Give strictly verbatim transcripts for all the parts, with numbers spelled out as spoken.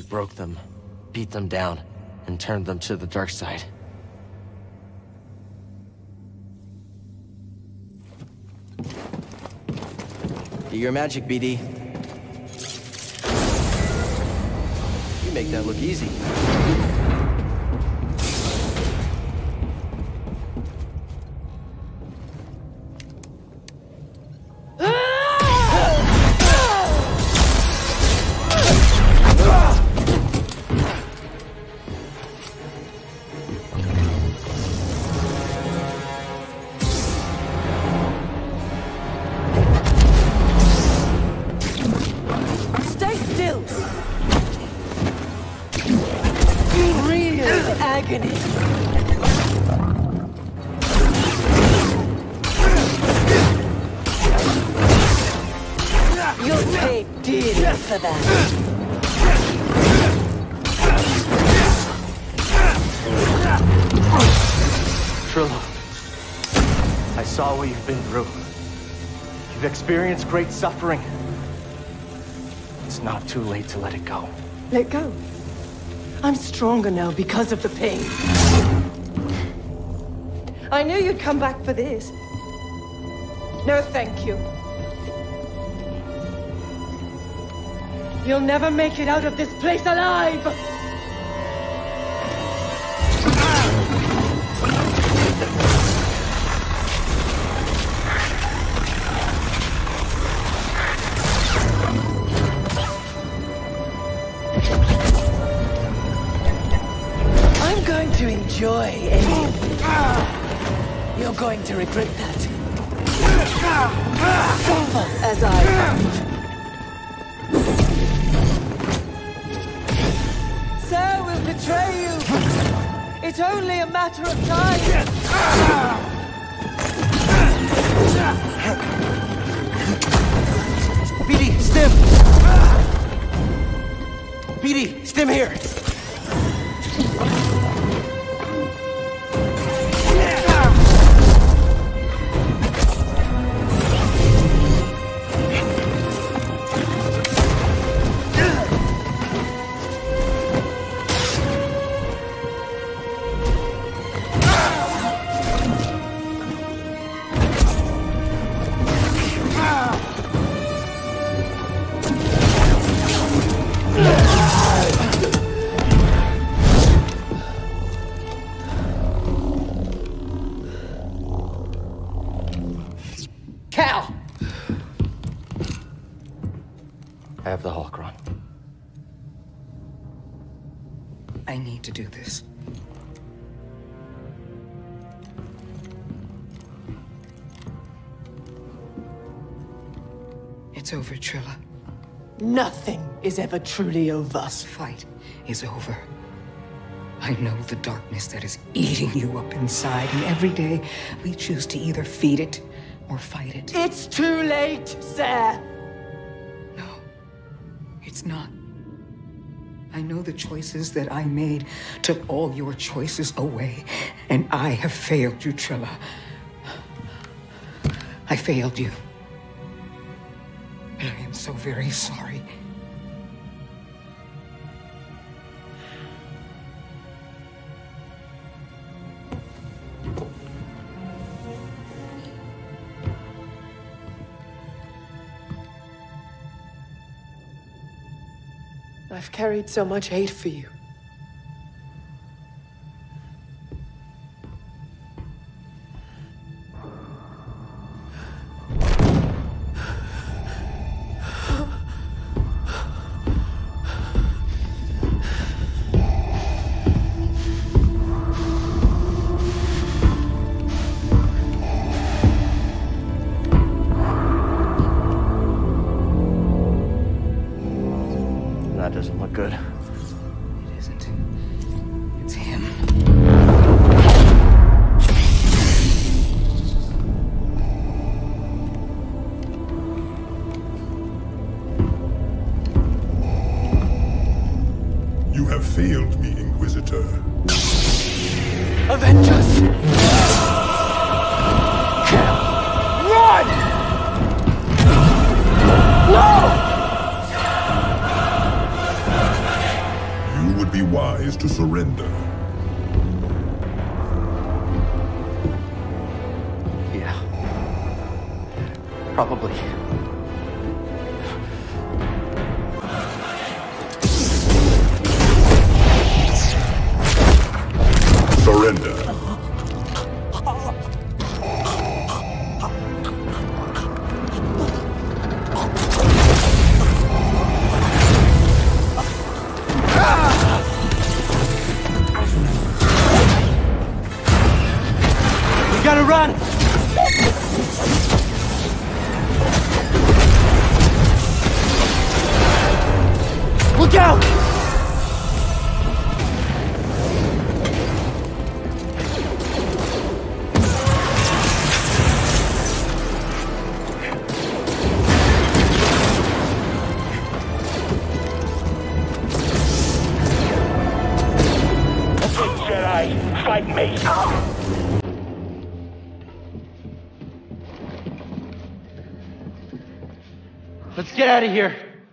broke them, beat them down, and turned them to the dark side. Do your magic, B D. You make that look easy. Trilla, I saw what you've been through. You've experienced great suffering. It's not too late to let it go. Let go? I'm stronger now because of the pain. I knew you'd come back for this. No, thank you. You'll never make it out of this place alive! I'm going to enjoy it. You're going to regret that. Suffer as I have. Sir will betray you. It's only a matter of time. B D, stim! B D, stim here! I have the holocron. I need to do this. It's over, Trilla. Nothing is ever truly over. This fight is over. I know the darkness that is eating you up inside, and every day we choose to either feed it or fight it. It's too late, sir. No, it's not. I know the choices that I made took all your choices away, and I have failed you, Trilla. I failed you. And I am so very sorry. I've carried so much hate for you. That doesn't look good. It surrender? Yeah. Probably. Surrender. We gotta run! Look out! Jedi, fight me! Let's get out of here.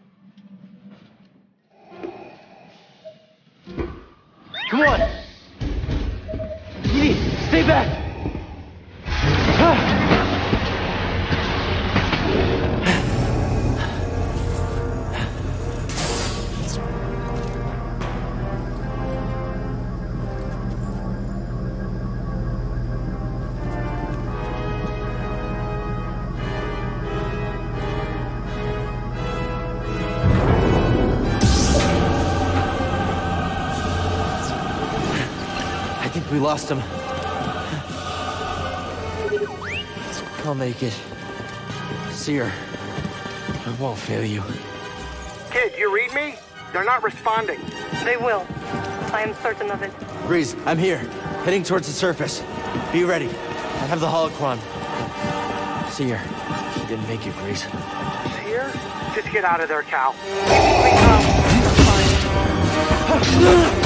Come on. Edie, stay back. Ah. I think we lost him. I'll make it. Seer, I won't fail you. Kid, you read me? They're not responding. They will. I am certain of it. Breeze, I'm here. Heading towards the surface. Be ready. I have the holocron. Seer, he didn't make it, Breeze. Here? Just get out of there, Cal. We come. Fine.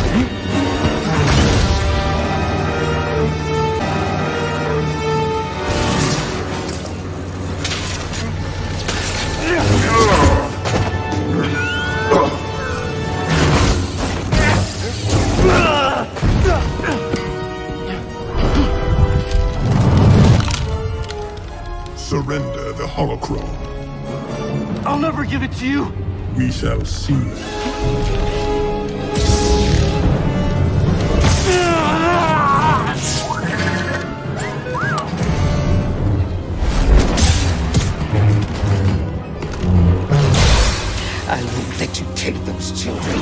Surrender the holocron. I'll never give it to you. We shall see. I won't let you take those children.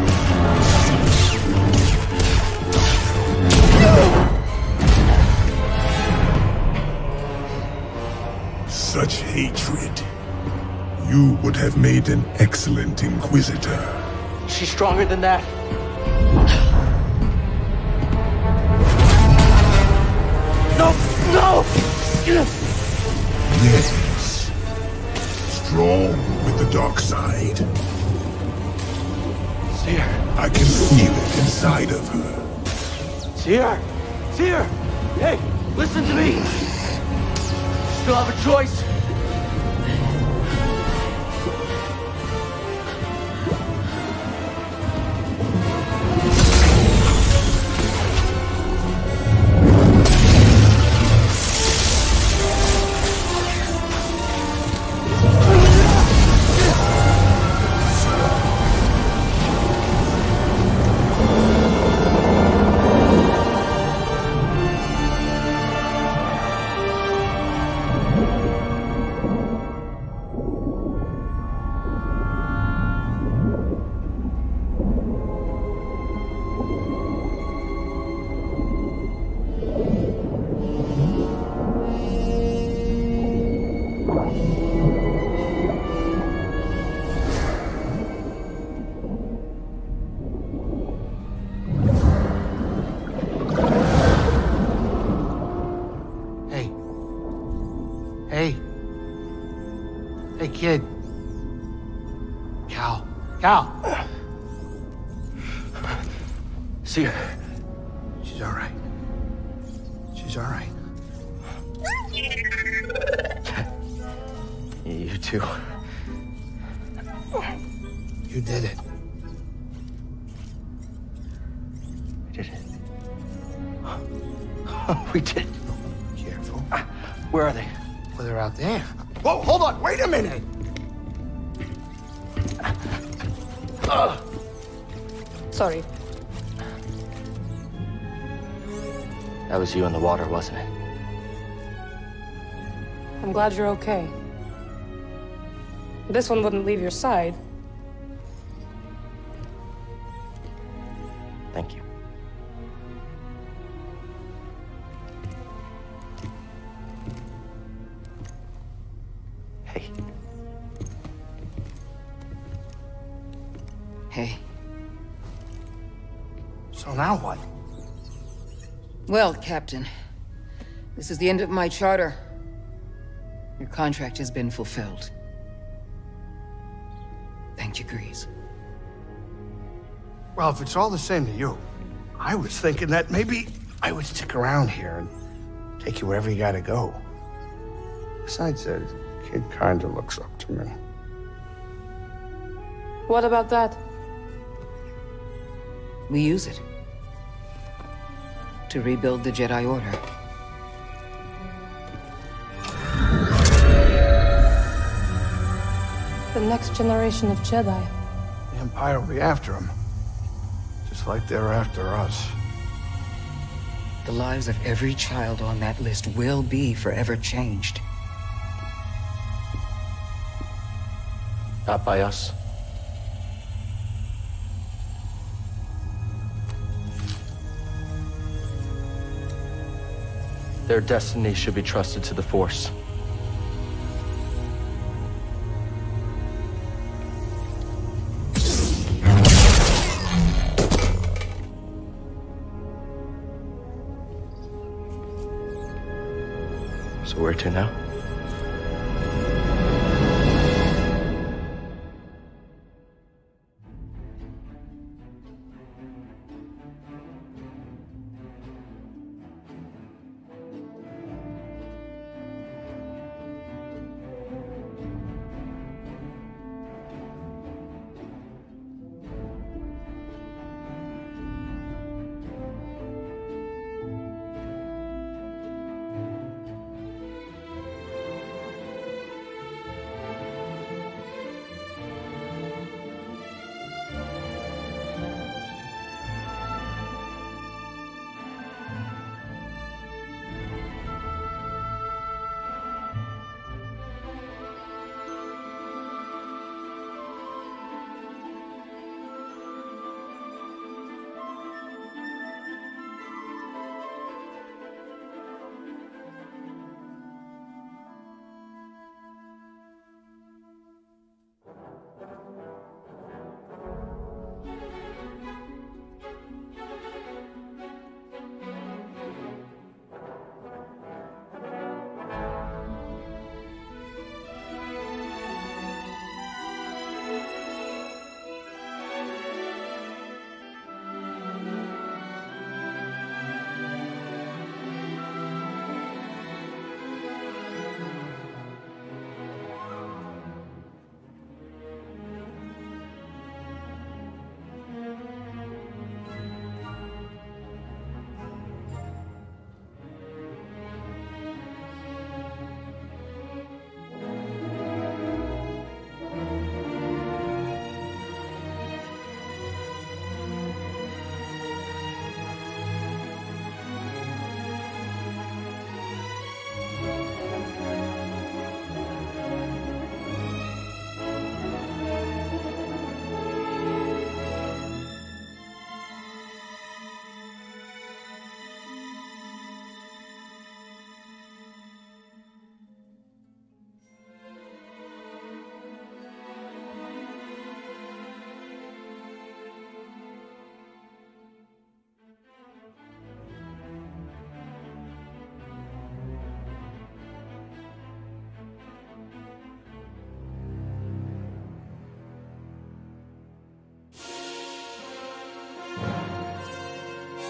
Such hatred. You would have made an excellent Inquisitor. She's stronger than that. No! No! Yes. Strong with the dark side. Seer. I can feel it inside of her. Seer! Seer! Hey, listen to me! Still have a choice. Hey, kid. Cal. Cal! See her. She's all right. She's all right. You too. You did it. did it. We did it. Careful. Where are they? Well, they're out there. Whoa, hold on, wait a minute! Uh. Sorry. That was you in the water, wasn't it? I'm glad you're okay. This one wouldn't leave your side. Thank you. Hey. Hey. So now what? Well, Captain, this is the end of my charter. Your contract has been fulfilled. Thank you, Grease. Well, if it's all the same to you, I was thinking that maybe I would stick around here and take you wherever you gotta go. Besides, that kid kinda looks up to me. What about that? We use it to rebuild the Jedi Order. The next generation of Jedi. The Empire will be after him, just like they're after us. The lives of every child on that list will be forever changed. Not by us. Their destiny should be trusted to the Force. So where to now?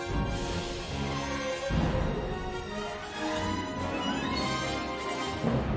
you